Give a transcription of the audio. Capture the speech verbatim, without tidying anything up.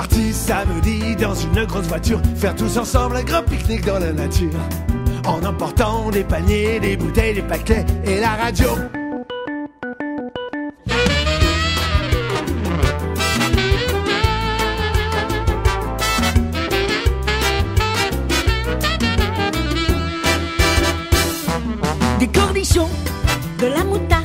partis samedi dans une grosse voiture, faire tous ensemble un grand pique-nique dans la nature, en emportant des paniers, des bouteilles, des paquets et la radio. Des cornichons, de la moutarde,